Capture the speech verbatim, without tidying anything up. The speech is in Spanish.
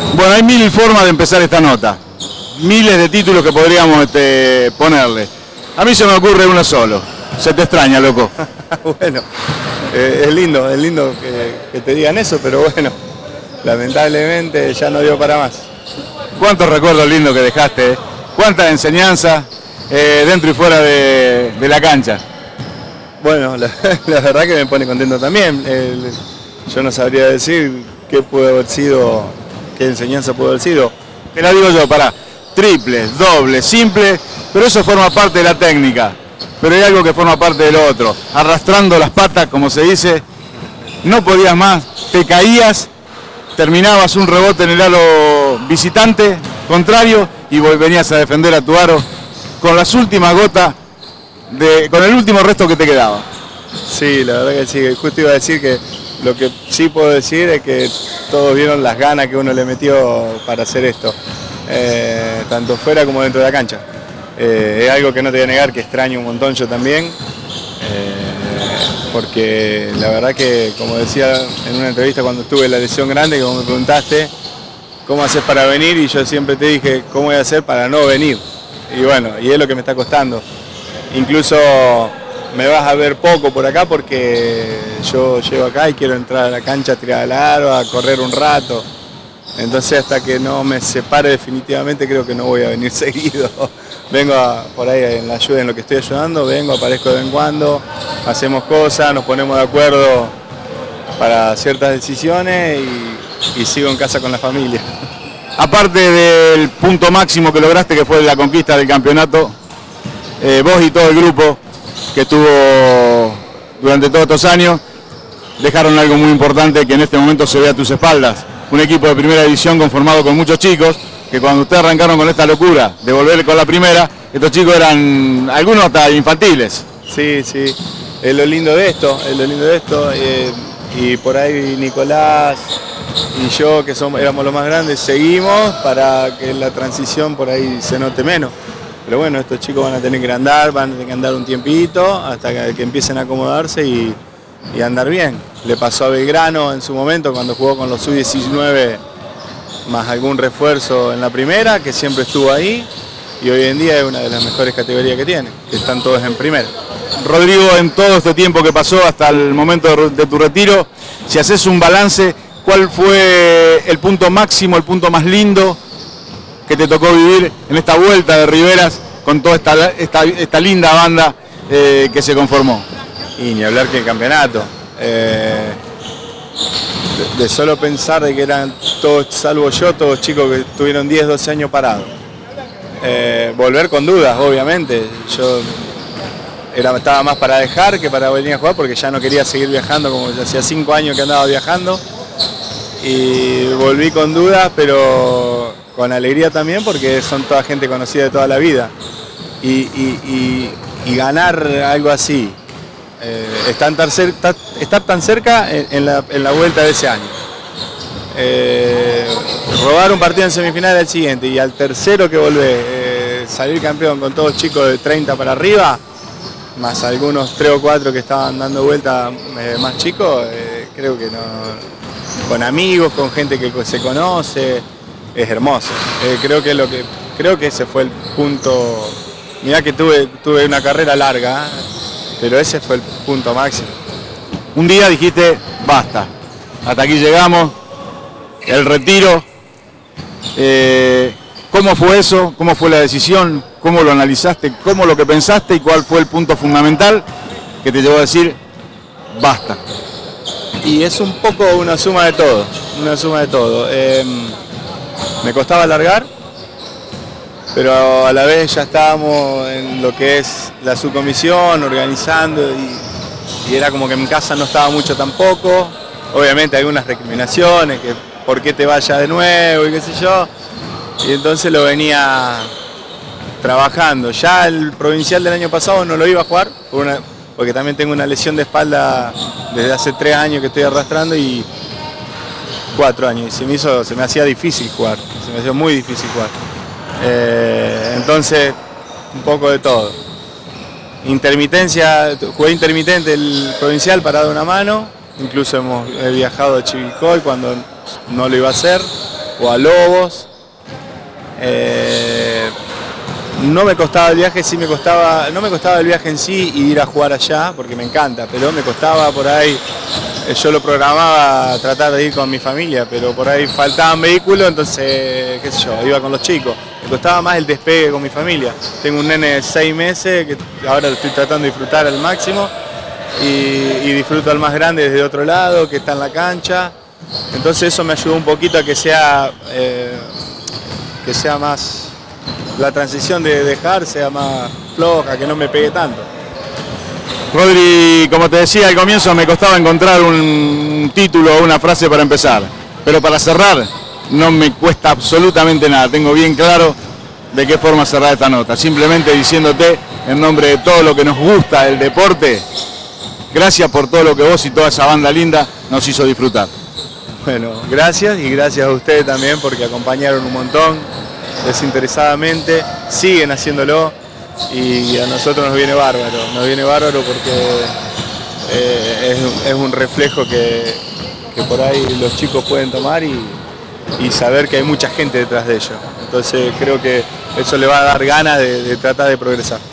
Bueno, hay mil formas de empezar esta nota, miles de títulos que podríamos este, ponerle. A mí se me ocurre uno solo, se te extraña, loco. Bueno, eh, es lindo, es lindo que, que te digan eso, pero bueno, lamentablemente ya no dio para más. ¿Cuántos recuerdos lindos que dejaste? ¿Cuántas enseñanzas eh, dentro y fuera de, de la cancha? Bueno, la, la verdad que me pone contento también. El, yo no sabría decir qué puede haber sido, qué enseñanza puede haber sido. Te la digo yo, pará, triples, dobles, simples, pero eso forma parte de la técnica. Pero hay algo que forma parte del otro. Arrastrando las patas, como se dice, no podías más, te caías, terminabas un rebote en el aro visitante, contrario, y venías a defender a tu aro con las últimas gotas, de, con el último resto que te quedaba. Sí, la verdad que sí, justo iba a decir que lo que sí puedo decir es que todos vieron las ganas que uno le metió para hacer esto, eh, tanto fuera como dentro de la cancha. Eh, es algo que no te voy a negar, que extraño un montón yo también, eh, porque la verdad que, como decía en una entrevista cuando tuve la lesión grande, que como me preguntaste, ¿cómo haces para venir? Y yo siempre te dije, ¿cómo voy a hacer para no venir? Y bueno, y es lo que me está costando. Incluso me vas a ver poco por acá porque yo llego acá y quiero entrar a la cancha a tirar al aro, a correr un rato. Entonces hasta que no me separe definitivamente creo que no voy a venir seguido. Vengo a, por ahí en la ayuda, en lo que estoy ayudando, vengo, aparezco de vez en cuando, hacemos cosas, nos ponemos de acuerdo para ciertas decisiones y, y sigo en casa con la familia. Aparte del punto máximo que lograste, que fue la conquista del campeonato, eh, vos y todo el grupo que estuvo durante todos estos años, dejaron algo muy importante que en este momento se ve a tus espaldas. Un equipo de primera división conformado con muchos chicos, que cuando ustedes arrancaron con esta locura de volver con la primera, estos chicos eran algunos hasta infantiles. Sí, sí, es lo lindo de esto, es lo lindo de esto, eh, y por ahí Nicolás y yo, que somos, éramos los más grandes, seguimos para que la transición por ahí se note menos. Pero bueno, estos chicos van a tener que andar, van a tener que andar un tiempito hasta que, que empiecen a acomodarse y, y andar bien. Le pasó a Belgrano en su momento cuando jugó con los sub diecinueve más algún refuerzo en la primera, que siempre estuvo ahí, y hoy en día es una de las mejores categorías que tiene, que están todos en primera. Rodrigo, en todo este tiempo que pasó hasta el momento de, de tu retiro, si haces un balance, ¿cuál fue el punto máximo, el punto más lindo que te tocó vivir en esta vuelta de Riveras con toda esta, esta, esta linda banda eh, que se conformó? Y ni hablar que el campeonato. Eh, de, de solo pensar de que eran todos, salvo yo, todos chicos que tuvieron diez, doce años parados. Eh, volver con dudas, obviamente. Yo era, estaba más para dejar que para venir a jugar porque ya no quería seguir viajando, como hacía cinco años que andaba viajando. Y volví con dudas, pero con alegría también porque son toda gente conocida de toda la vida. Y, y, y, y ganar algo así, eh, estar, tan cerca, estar tan cerca en, en, la, en la vuelta de ese año. Eh, robar un partido en semifinal al siguiente y al tercero que volvés, eh, salir campeón con todos chicos de treinta para arriba, más algunos tres o cuatro que estaban dando vuelta eh, más chicos, eh, creo que no... Con amigos, con gente que se conoce, es hermoso. Eh, creo que lo que creo que ese fue el punto. Mirá que tuve, tuve una carrera larga, pero ese fue el punto máximo. Un día dijiste, basta, hasta aquí llegamos, el retiro. Eh, ¿Cómo fue eso? ¿Cómo fue la decisión? ¿Cómo lo analizaste? ¿Cómo lo que pensaste? ¿Y cuál fue el punto fundamental que te llevó a decir, basta? Y es un poco una suma de todo, una suma de todo. Eh, me costaba largar, pero a la vez ya estábamos en lo que es la subcomisión, organizando, y, y era como que en casa no estaba mucho tampoco. Obviamente algunas recriminaciones, que por qué te vayas de nuevo y qué sé yo. Y entonces lo venía trabajando. Ya el provincial del año pasado no lo iba a jugar, por una, porque también tengo una lesión de espalda desde hace tres años que estoy arrastrando y cuatro años. Y se me hizo, se me hacía difícil jugar, se me hacía muy difícil jugar. Eh, entonces, un poco de todo. Intermitencia, jugué intermitente el provincial para dar una mano, incluso hemos he viajado a Chivilcoy cuando no lo iba a hacer, o a Lobos. Eh, no me costaba el viaje, sí me costaba, no me costaba el viaje en sí y ir a jugar allá, porque me encanta, pero me costaba por ahí, eh, yo lo programaba tratar de ir con mi familia, pero por ahí faltaban vehículos, entonces, qué sé yo, iba con los chicos. Me costaba más el despegue con mi familia. Tengo un nene de seis meses que ahora lo estoy tratando de disfrutar al máximo y, y disfruto al más grande desde otro lado, que está en la cancha. Entonces eso me ayudó un poquito a que sea, eh, que sea más, la transición de dejar sea más floja, que no me pegue tanto. Rodri, como te decía al comienzo, me costaba encontrar un título o una frase para empezar, pero para cerrar no me cuesta absolutamente nada. Tengo bien claro de qué forma cerrar esta nota, simplemente diciéndote en nombre de todo lo que nos gusta del deporte, gracias por todo lo que vos y toda esa banda linda nos hizo disfrutar. Bueno, gracias y gracias a ustedes también porque acompañaron un montón, desinteresadamente, siguen haciéndolo y a nosotros nos viene bárbaro, nos viene bárbaro porque eh, es, es un reflejo que, que por ahí los chicos pueden tomar y, y saber que hay mucha gente detrás de ellos. Entonces creo que eso le va a dar ganas de, de tratar de progresar.